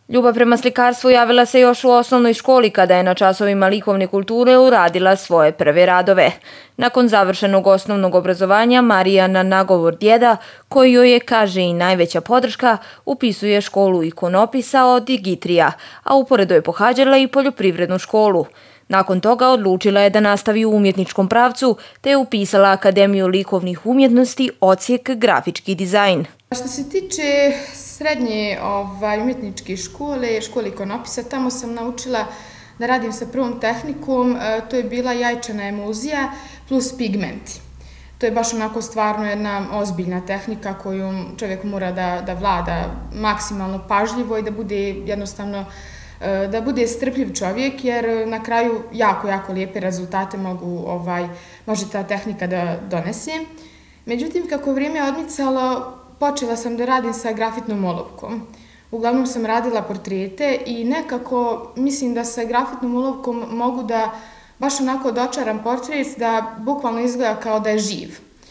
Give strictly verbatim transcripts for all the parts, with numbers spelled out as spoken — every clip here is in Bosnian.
Ljubav prema slikarstvu javila se još u osnovnoj školi kada je na časovima likovne kulture uradila svoje prve radove. Nakon završenog osnovnog obrazovanja, Marija na nagovor djeda, koji joj je, kaže, i najveća podrška, upisuje školu ikonopisa od Digitrija, a uporedo je pohađala i poljoprivrednu školu. Nakon toga odlučila je da nastavi u umjetničkom pravcu, te je upisala Akademiju likovnih umjetnosti, odsjek grafički dizajn. Što se tiče srednje ovaj, umjetničke škole, škole ikonopisa, tamo sam naučila da radim sa prvom tehnikom, to je bila jajčana emulzija plus pigmenti. To je baš onako stvarno jedna ozbiljna tehnika koju čovjek mora da, da vlada maksimalno pažljivo i da bude jednostavno da bude strpljiv čovjek, jer na kraju jako, jako lijepe rezultate mogu, ovaj, može ta tehnika da donese. Međutim, kako vrijeme odmicalo, počela sam da radim sa grafitnom olovkom. Uglavnom sam radila portrete i nekako mislim da sa grafitnom olovkom mogu da baš onako dočaram portret da bukvalno izgleda kao da je živ.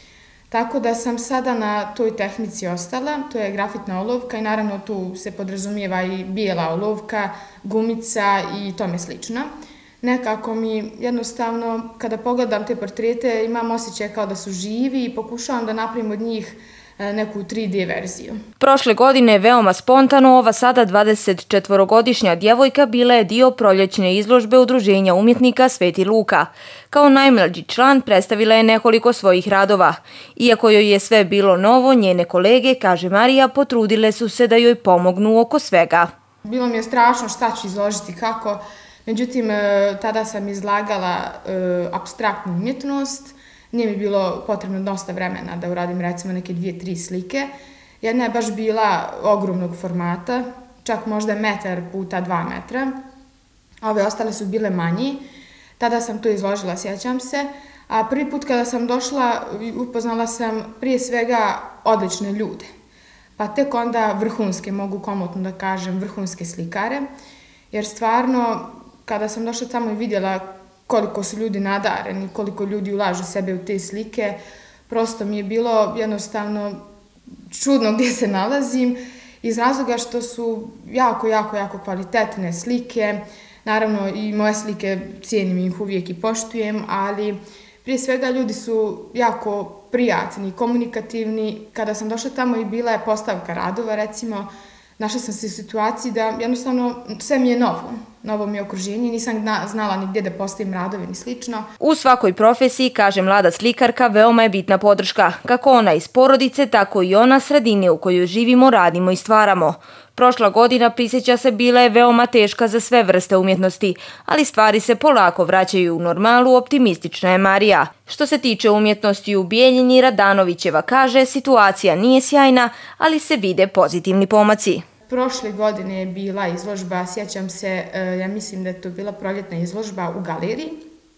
Tako da sam sada na toj tehnici ostala, to je grafitna olovka i naravno tu se podrazumijeva i bijela olovka, gumica i tome slično. Nekako mi jednostavno, kada pogledam te portrete, imam osjećaj kao da su živi i pokušavam da napravim od njih neku tri D verziju. Prošle godine, veoma spontano, ova sada dvadesetčetvorogodišnja djevojka bila je dio proljećne izložbe Udruženja umjetnika Sveti Luka. Kao najmlađi član predstavila je nekoliko svojih radova. Iako joj je sve bilo novo, njene kolege, kaže Marija, potrudile su se da joj pomognu oko svega. Bilo mi je strašno šta ću izložiti, kako. Međutim, tada sam izlagala apstraktnu umjetnost. Nije mi bilo potrebno dosta vremena da uradim recimo neke dvije, tri slike. Jedna je baš bila ogromnog formata, čak možda metar puta dva metra. Ove ostale su bile manji. Tada sam to izložila, sjećam se. A prvi put kada sam došla, upoznala sam prije svega odlične ljude. Pa tek onda vrhunske, mogu komotno da kažem, vrhunske slikare. Jer stvarno, kada sam došla tamo i vidjela koliko su ljudi nadareni, koliko ljudi ulažu sebe u te slike, prosto mi je bilo jednostavno čudno gdje se nalazim, iz razloga što su jako, jako, jako kvalitetne slike. Naravno i moje slike cijenim ih uvijek i poštujem, ali prije svega ljudi su jako prijatni, komunikativni. Kada sam došla tamo i bila je postavka radova, recimo, našla sam se u situaciji da jednostavno sve mi je novo. Novo mi je okruženje, nisam znala ni gdje da postavim radove ni slično. U svakoj profesiji, kaže mlada slikarka, veoma je bitna podrška. Kako ona iz porodice, tako i ona sredine u kojoj živimo, radimo i stvaramo. Prošla godina, prisjeća se, bila je veoma teška za sve vrste umjetnosti, ali stvari se polako vraćaju u normalu, optimistična je Marija. Što se tiče umjetnosti u Bijeljini, Radanovićeva kaže, situacija nije sjajna, ali se vide pozitivni pomaci. Prošle godine je bila izložba, sjećam se, ja mislim da je to bila proljetna izložba u galeriji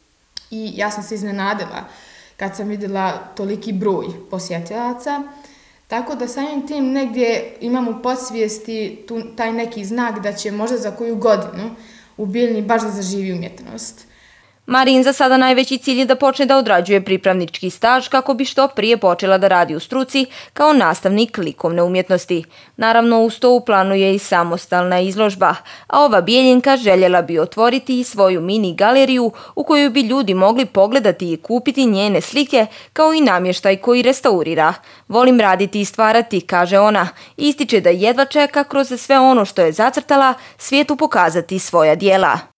i ja sam se iznenadila kad sam vidjela toliki broj posjetilaca. Tako da samim tim negdje imam u podsvijesti tu, taj neki znak da će možda za koju godinu u Bijeljini baš da zaživi umjetnost. Marijin za sada najveći cilj je da počne da odrađuje pripravnički staž kako bi što prije počela da radi u struci kao nastavnik likovne umjetnosti. Naravno, uz to u planu je i samostalna izložba, a ova Bijeljinka željela bi otvoriti i svoju mini galeriju u kojoj bi ljudi mogli pogledati i kupiti njene slike kao i namještaj koji restaurira. Volim raditi i stvarati, kaže ona. Ističe da jedva čeka kroz sve ono što je zacrtala svijetu pokazati svoja dijela.